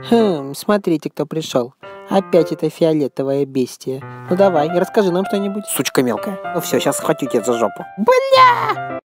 Смотрите, кто пришел. Опять это фиолетовое бестие. Ну давай, расскажи нам что-нибудь. Сучка мелкая. Ну все, сейчас схватю тебя за жопу. Бля!